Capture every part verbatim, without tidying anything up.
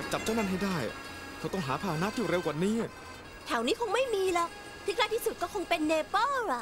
จับเจ้านั่นให้ได้เขาต้องหาพาหนะที่เร็วกว่านี้แถวนี้คงไม่มีหรอกที่ใกล้ที่สุดก็คงเป็นเนเปิลอะ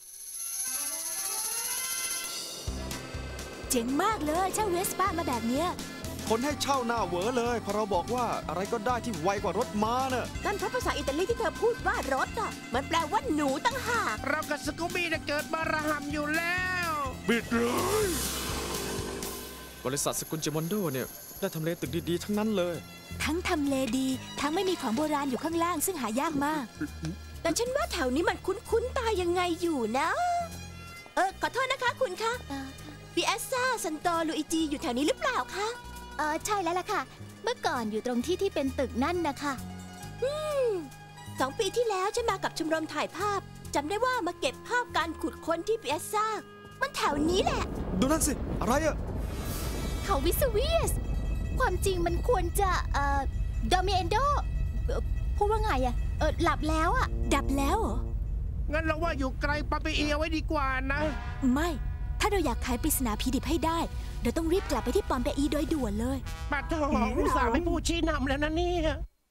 เจ๋งมากเลยเช่าเวสป้ามาแบบเนี้ยคนให้เช่าหน้าเหวอเลยพอเราบอกว่าอะไรก็ได้ที่ไวกว่ารถม้าเน่ะนั่นเพราะภาษาอิตาลีที่เธอพูดว่ารถอ่ะมันแปลว่าหนูตั้งหากเรากับสกูบี้เกิดมาระหำอยู่แล้วบิดเลยบริษัทสกุลเจมอนโดเนี่ยได้ทำเลตึกดีๆทั้งนั้นเลยทั้งทำเลดีทั้งไม่มีของโบราณอยู่ข้างล่างซึ่งหายากมากแต่ฉันว่าแถวนี้มันคุ้นๆตายังไงอยู่นะเออขอโทษนะคะคุณคะปิเอสซ่าซันโตลูอิจิอยู่แถวนี้หรือเปล่าคะเออใช่แล้วล่ะค่ะเมื่อก่อนอยู่ตรงที่ที่เป็นตึกนั่นนะคะอืมสองปีที่แล้วฉันมากับชมรมถ่ายภาพจำได้ว่ามาเก็บภาพการขุดค้นที่ปิเอสซ่ามันแถวนี้แหละดูนั่นสิอะไรอะเขาวิสเวียสความจริงมันควรจะเอ่อดอมิเอนโดพูดว่าไงอะเออหลับแล้วอะดับแล้วเหรองั้นเราว่าอยู่ไกลปาเปอีเอาไว้ดีกว่านะไม่ถ้าเราอยากไขปริศนาผีดิบให้ได้เราต้องรีบกลับไปที่ปอมเปอีโดยด่วนเลยปัดทองอุตส่าห์ไม่พูดชี้นำแล้วนะเนี่ย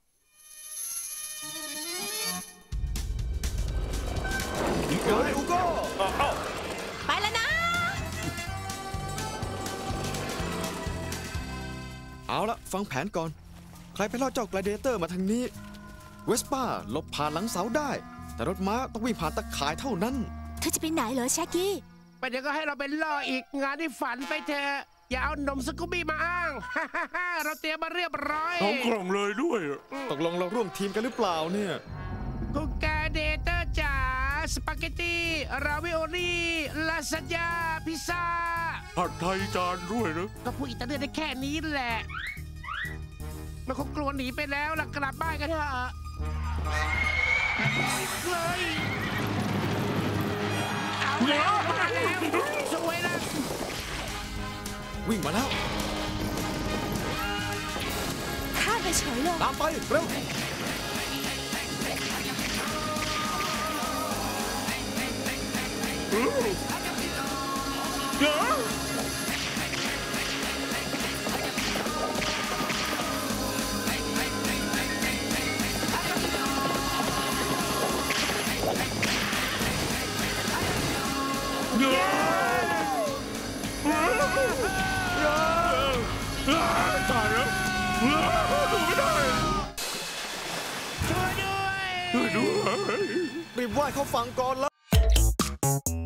เฮ้ยอูโก้ไปแล้วนะเอาละฟังแผนก่อนใครไปล่อเจ้าไกลเดเตอร์มาทางนี้เวสป้าหลบผ่านหลังเสาได้แต่รถม้าต้องวิ่งผ่านตะข่ายเท่านั้นเธอจะไปไหนเหรอแชกกี้ไปเดี๋ยวก็ให้เราไปล่ออีกงานที่ฝันไปเถอะอย่าเอานมสกูบี้มาอ้างเราเตรียมมาเรียบร้อยต้องกล่องเลยด้วยตกลงเราร่วมทีมกันหรือเปล่าเนี่ยกุกาเดเตอร์จ๋าสปาเกตตี้ราวิโอลี่ลาซานญ่าพิซซ่าผัดไทยจานด้วยนะก็พูดอิตาเลียนได้แค่นี้แหละมันคงกลัวหนีไปแล้วล่ะกลับบ้านกันเถอะเฮ้ยเอาแล้วมาแล้วสวยนะวิ่งมาแล้วข้าไปเฉยเลยตามไปเร็วตายแล้วดูไม่ได้ช่วยด้วยช่วยด้วยรีบว่ายเข้าฝั่งก่อนแล้ว